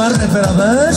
var hep beraber.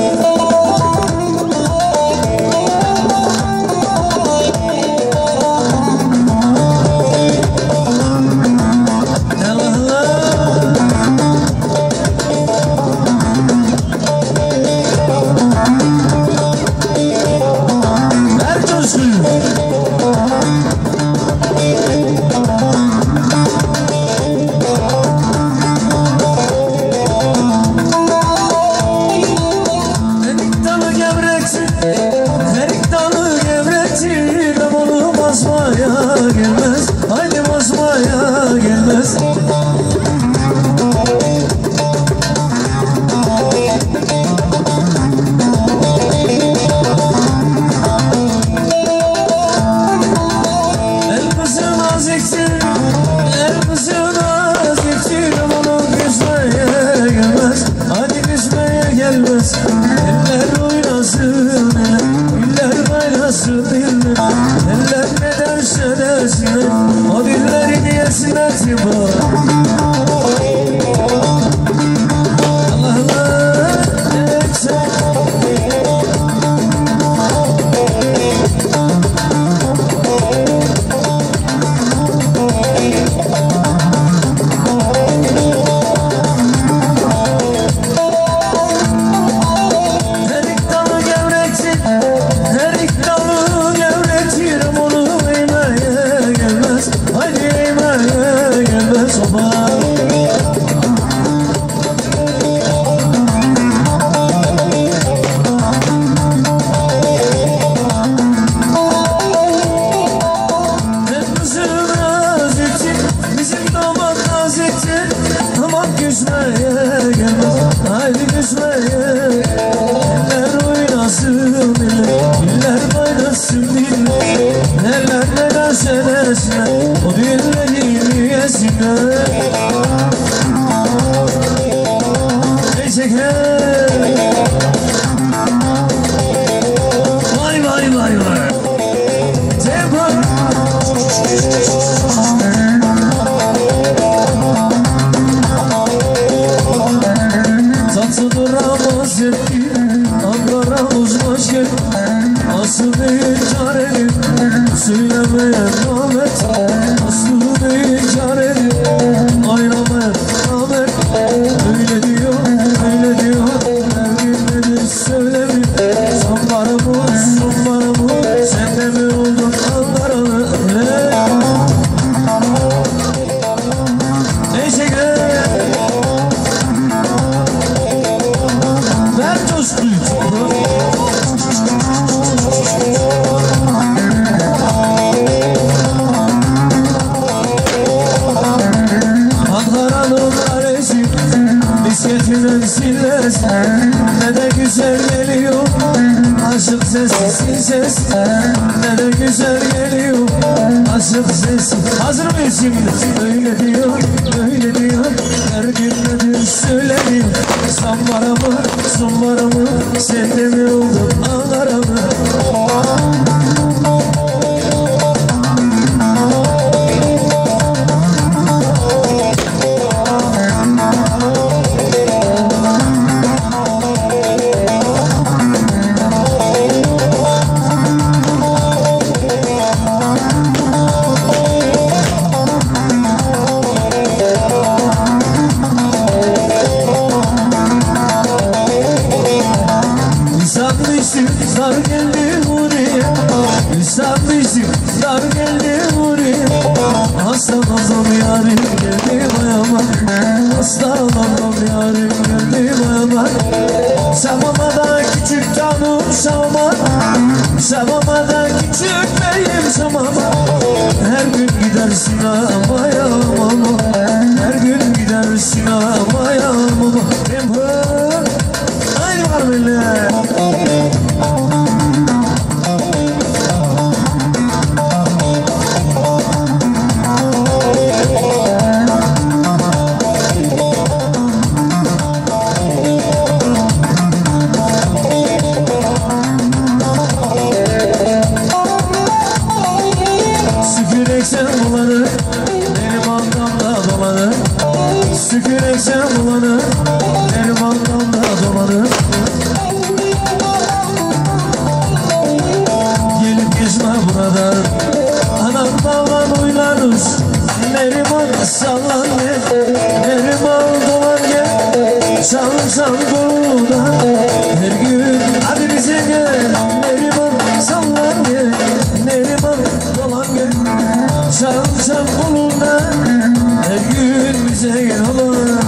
Ne de güzel geliyor aşık sesi ses. Ne de güzel geliyor aşık sesi. Hazır mıyız şimdi? Öyle diyor, öyle diyor. Her gün nedir söyleniyor. Sambara mı, sumbara mı? Sen de mi oldun ağlara mı? Zar geldi buraya, sanmışım zar geldi buraya. Hasta oldum yarim geldi bayama, hasta oldum yarim geldi bayama. Savamada küçük canım savama, savamada küçük beyim savama. Her gün gidersin amaya mama, her gün gidersin amaya mama. Aynı var böyle. Süpürek sen Çalsam koluna her gün. Hadi bize gel Neriman, sallan gel Neriman, dolan gel. Çalsam koluna her gün bize gel aman.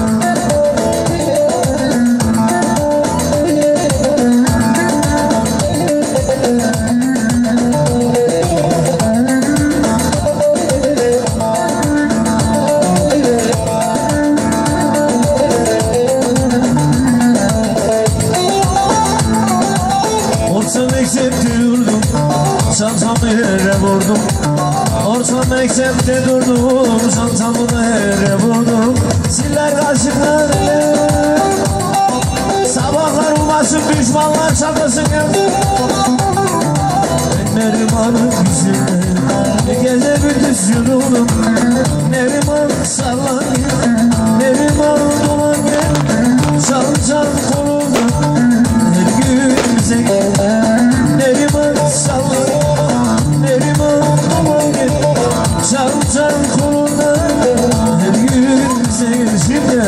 Çantamı yere vurdum, orta mektepte durdum, çantamı yere vurdum. Siller kaşıklar sabahlar umasın, düşmanlar çakasın geldi. Ben Neriman'ın yüzüne bir gece gündüz yoruldum. Neriman sallan gel, Neriman dolan gel. Çal çal kolunda her gün bize gel. Neriman sallan, Neriman dolan gel. Çal çal kolunda her gün bize gel. Şimdi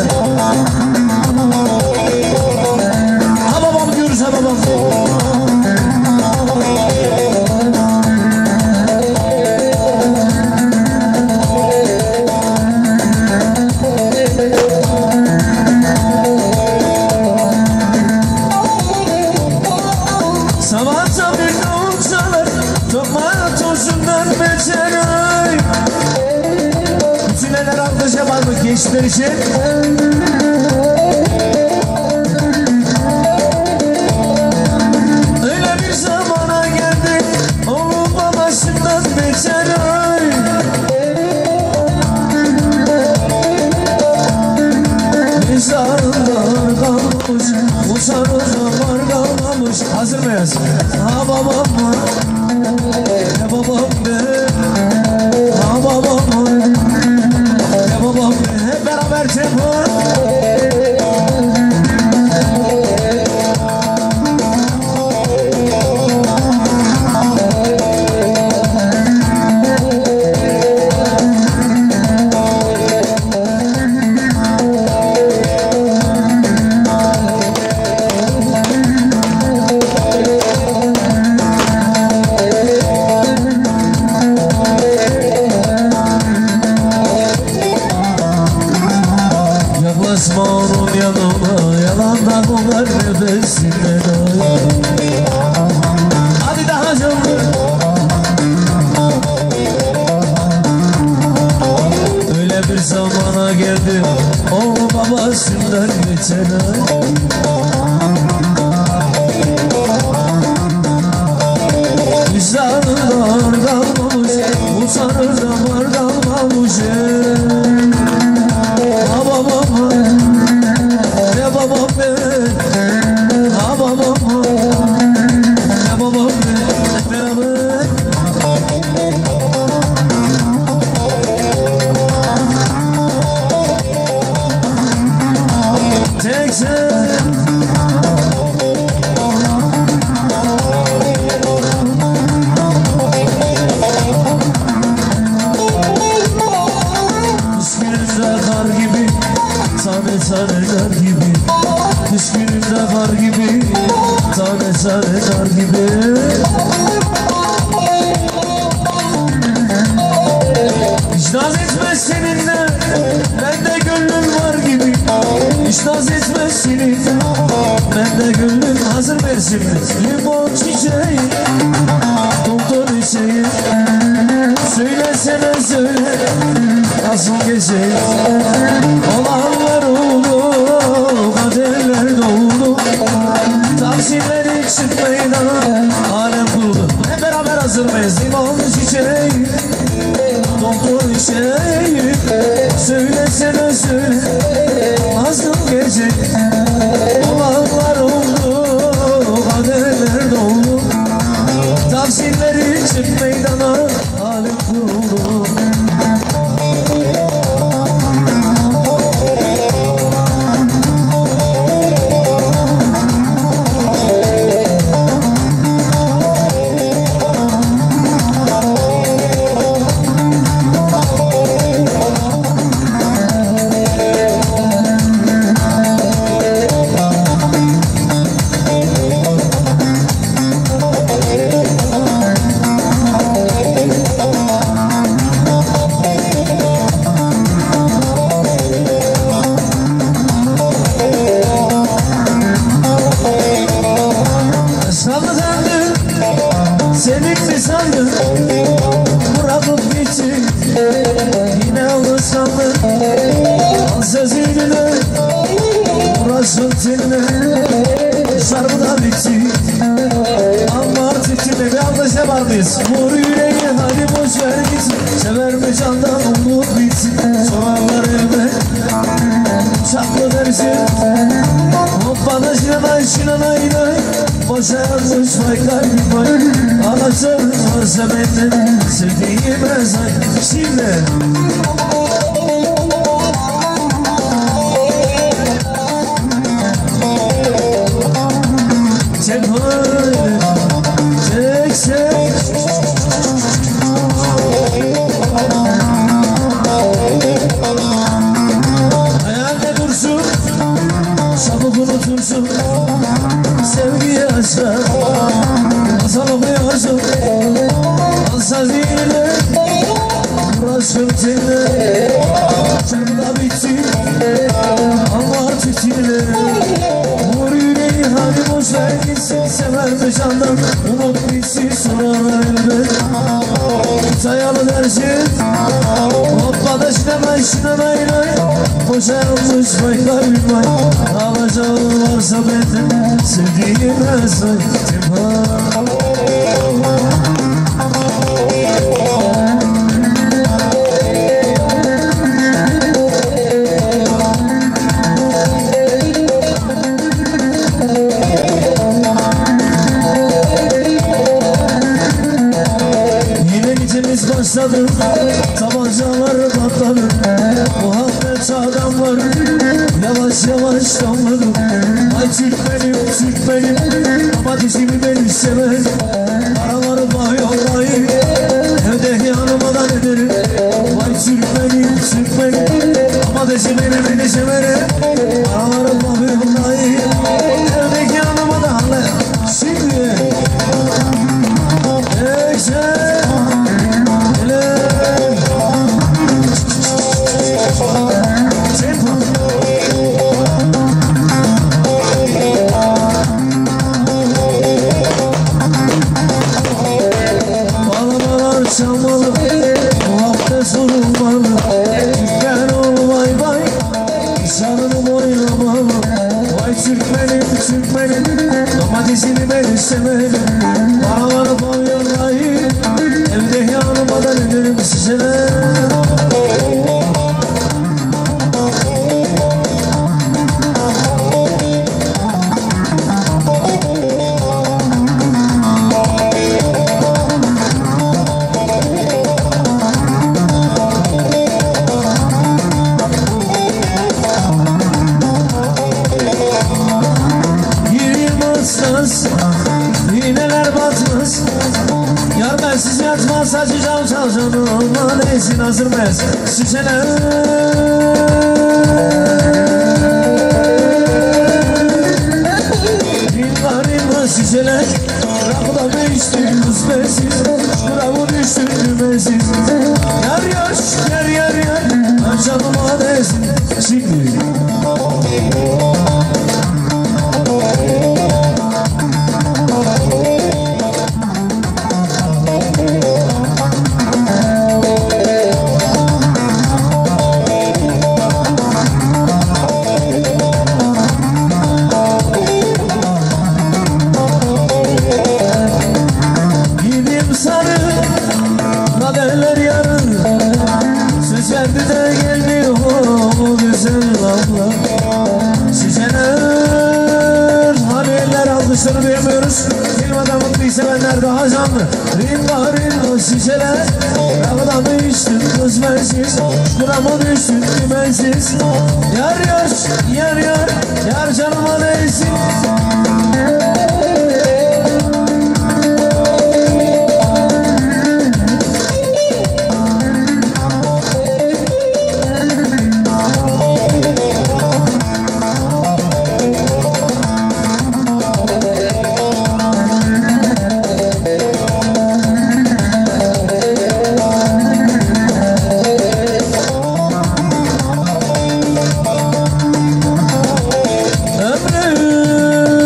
ha babam diyoruz, ha babam. Sabahta bir davul çalar, tokma tozundan beter ay. Bütün eller alkış yapar mı gençler için? Öyle bir zamana geldik, oğlum babasından beter ay. Mizarlar kalmış, usanırlar kalmamış. Hazır mıyız? Ha babam var, ne babam be. Ha babam var, ne babam be. Hep beraber tempo. Yaklaşma onun yanıma, yalandan onlar nefesine dair. Hadi daha canlı. Öyle bir zamana geldim, oğlu babasından geçen ay. Vicdanlar kalmamış, utanır da var kalmamış. Ha babam, ne babam be. Ha babam, ne babam be. Hep beraber. Tek sen. Tane dar gibi, kış gününde kar gibi, tane dar gibi. Hiç naz etmez seninle, bende gönlüm var gibi. Hiç naz etmez seninle, bende gönlüm. Hazır versin limon çiçeği, doktor çiçeği. Söylesene söyle, nasıl geçeyim? Olanlar oldu, kaderler doldu. Taksimleri çık meydana, alem kurdu. Hep beraber hazır mıyız? Limon çiçeği, doktor çiçeği. Söylesene söyle, nasıl geçeyim? Olanlar oldu, kaderler doldu. Taksimleri çık meydana, alem kurdu. Aşkın seninle şarkı da bitti. Ama artık şimdi bir anda şey var mıyız? Vur yüreği hadi boş ver gitsin. Sever mi candan umut bitsin. Sorarlar evde çaklı dersin. Hoppana şinanay şinanay nay. Boşa yazmış vay kalbim vay. Anlaşırım varsa benden sevdiğime say. Şimdi çek öyle, çek çek. Hayalde dursun, çabuk unutursun. Sevgiye aşka, masal okuyorsun. Alsa zihine, uğraşım seninle. Çarpıda bitti, ama artık sinirle. Vur yüreği hadi boş ver gitsin. Sever mi candan umut bitsin. Sonra elbet sayalı dersin. Hoppa da şinanay şinanay nay. Boşa yanmış vay kalbim vay. Alacağım varsa benden sevdiğime say. Başladı, tabancalar patladı. Muhabbet adamlar yavaş yavaş damladı. Ay Türk benim, ama dişimi ben istemem. Paraları bağıyorlar, evde yanıma da ederim. Vay Türk benim, ama dişimi beni severim. Paraları bağıyorlar, evde yanıma da halle. Şimdi çalmalı, muhabbet sorulmalı. Türkmen ol vay vay, insanını oynamalı. Vay Türk benim, domatesini ben istemedim. Paraları pavyonlar, evde yanımadan ederim size. İğneler batmaz, yar bensiz yatmaz. Saçacağım çalcanı olma neysin hazır mez. Şişeler ringa şişeler. Rakıda beştim kısmetsiz, bravo düştüm dümensiz. Yar canıma neysin. Şimdi kaderler yarın, söz verdi de gelmiyor o güzel abla. Şişeler, haberler alkışları duyamıyoruz. Filmada mutlu sevenler daha canlı. Ringa şişeler, rakıda mı içtin kısmetsiz, şurama düştün dümensiz. Yar canıma neysin. Ömrüm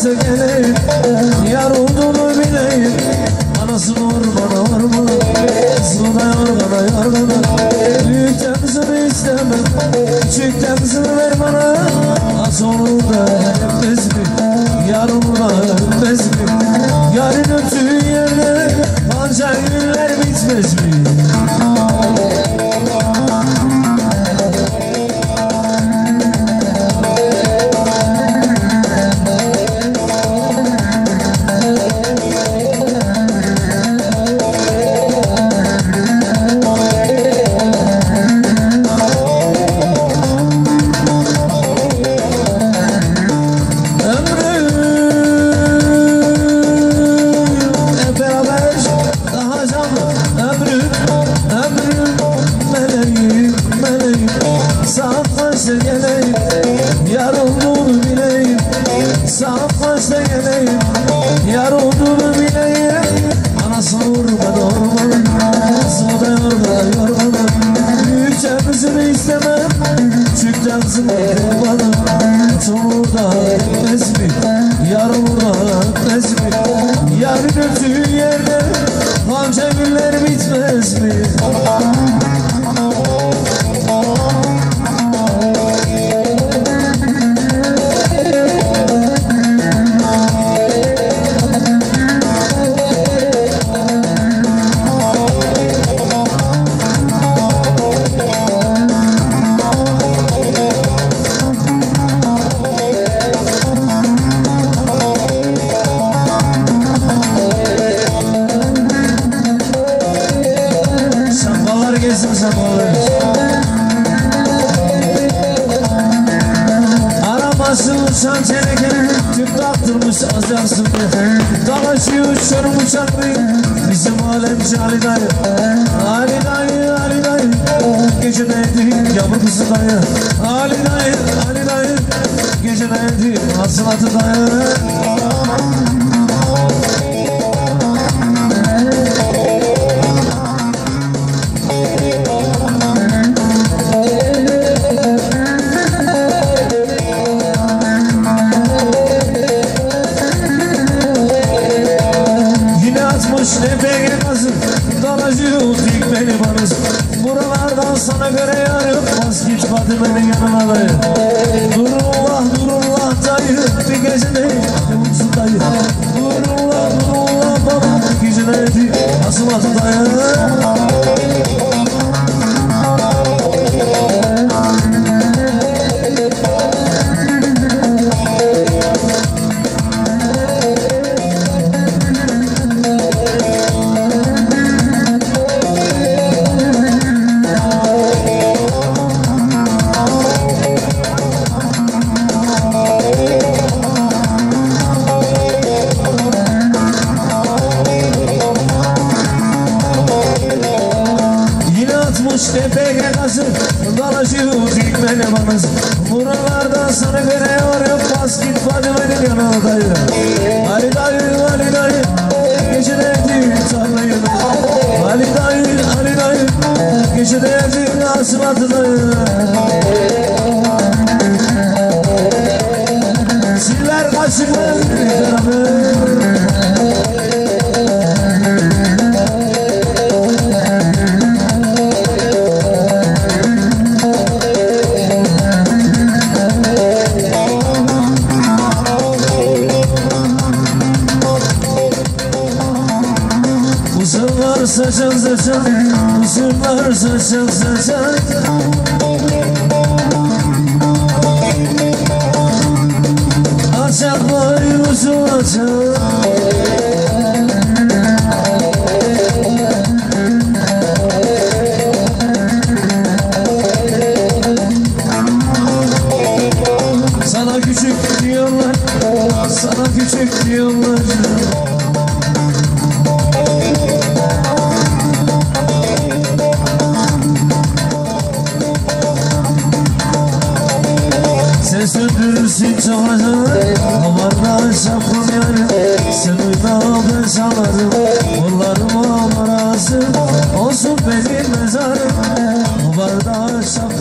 başta geleyim, yar olduğunu bileyim. Anası vur bana vurma, kızını da yorgana. Büyükten kızını istemem, küçükten kızını ver bana. Az olur da öpmez mi, yar olur da öpmez mi? Yarın öptüğü yerde ancak günler bitmez mi? Yar olduğunu bileyim, saat kaçta geleyim, yar olduğunu bileyim. Anası vurma doğurmalı, kızımı da yormalı. Büyükçe kızını istemem, küçükten kızını yormalı. Çoğu da öpmez mi, yar olur da öpmez mi? Yarın öptüğü yerde amca günler bitmez mi? Aramasın uçan çeleken, tüp taktırmış azansın. Dalaşıyor uçurum uçaklı, bizim alemci Ali dayı. Ali dayı, Ali dayı, gece neydi yavru kızı dayı. Ali dayı, Ali dayı, gece neydi hasılatı dayı. Nefeye kazık, dalacıyor dikmeli banız. Buralardan sana göre yarım, bas git batı beni yanına dayı. Durullah, durullah dayı, bir gece değil, yavrusu dayı. Durullah, durullah baba, bir gece değil, nasıl atı dayı. Tepeye kazık, dalaşıyor dikmeli banız. Buralarda sana göre yoruyor, bas git Fadime'nin yanına dayı. Ali dayı, Ali dayı, gece neydi tarlayı. Ali dayı, Ali dayı, gece neydi asılatı dayı. Siller kaşıklar beraber. Uzunlar saçan saçan, uzunlar saçan saçan. Açak boy uzun açak. Sana küçük diyorlar, sana küçük diyorlar. Sen söndürürsün çamaşırı, havarda şapkım yanı. Sen uyma ben salarım, kollarım ağlar ağzım. Olsun benim mezarım, havarda şapkım.